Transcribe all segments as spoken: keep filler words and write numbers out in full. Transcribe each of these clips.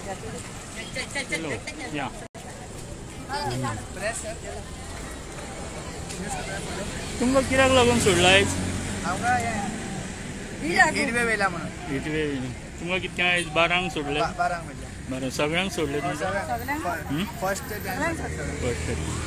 Hello. Yeah. तुमका कित्याक लागून सोडलाय? हिटवे वेला म्हणून. हिटवे तुमका कितक्या आयज बारांक सोडले? बारांक म्हणजे. बारा सगळ्यांक सोडले तुमका? First first.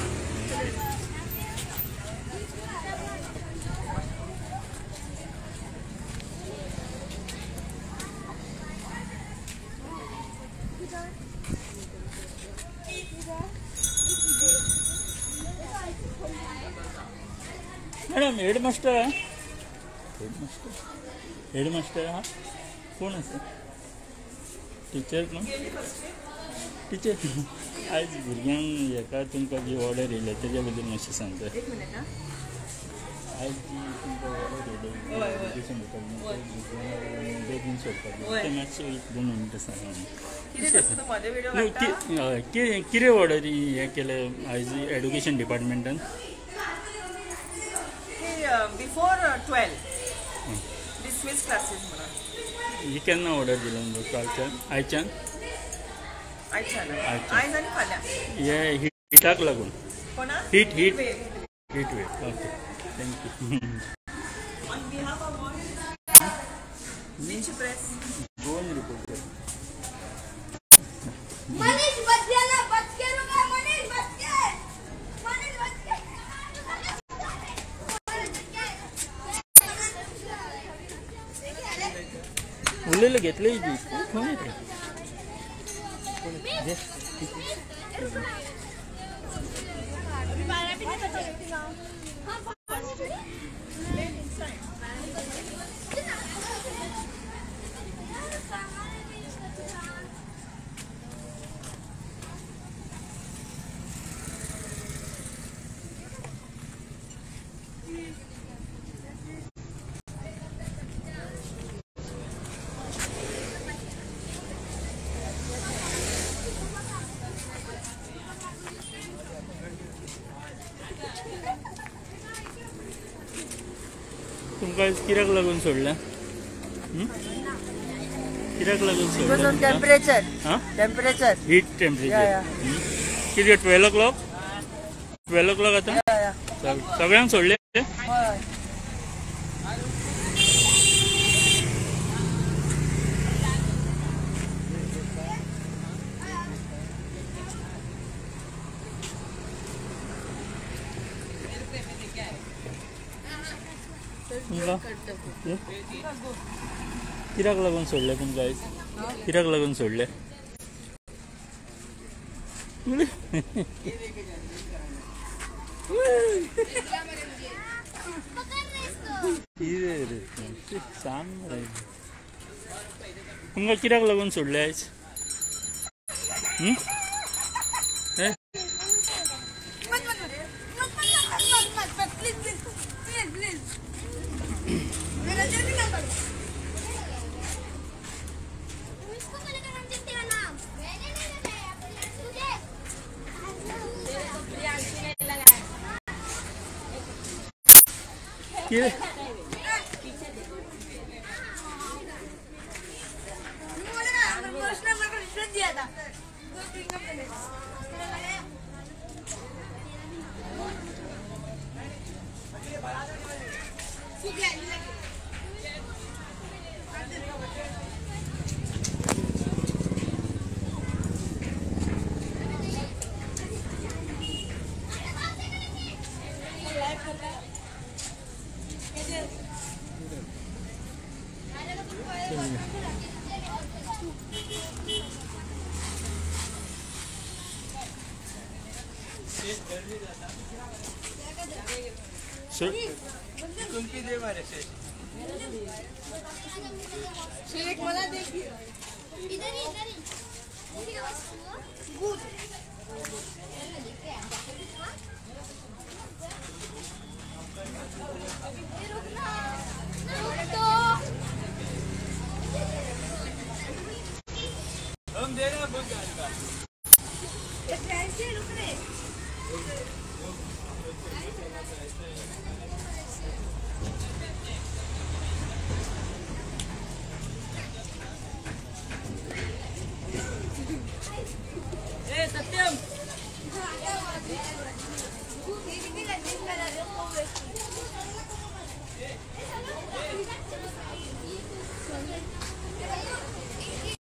Madam headmaster headmaster headmaster हा कोण आसा? टिचर कोण? टिचर आयज भुरग्यांक हेका तुमकां जी ऑर्डर येयल्या तेज्या बद्दल मातशें सांगता. आयज जी तुमकां ऑर्डर येयल्या एड्युकेशन डिपार्टमेंट बेगीन सोडपाक तें मातशें एक दोन मिनटां सांगा. कितें ऑर्डर हें केलें आयज एड्युकेशन डिपार्टमेंटान? Before uh, twelve, hmm. dismiss classes. You can order the lunch culture. I can. I can. I can. Yeah, heat lagun. Heat, heat. Heat wave. Okay. Thank you. On behalf of what? Which press? Go on report. Manish, बच गया ना, बच के रुका, Manish, बच के, Manish, बच के. उरलेलं घेतलं कोण येते? तुमकां कित्याक लागून सोडल्या? कित्याक लागून सोडल्या? टेम्परेचर. Temperature heat temperature. किती twelve o'clock? Twelve o'clock आता सगळ्यांक सोडले? कित्याक लागून सोडले तुमकां आयज? कित्याक लागून सोडले? सांग तुमकां कित्याक लागून सोडले आयज? Yeah. So, कुंकी दे मारे से शेख मला देखिए इधर ही इधर ही गुड हम दे रहे हैं बहुत गाड़ी का ये कैसे रुक रहे